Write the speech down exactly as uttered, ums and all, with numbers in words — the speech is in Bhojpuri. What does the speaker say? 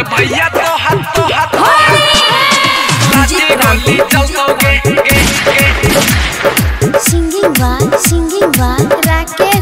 भैया तो हाथ तो हाथ लाची गोली चलतोगे। Singing by, singing by Rakesh.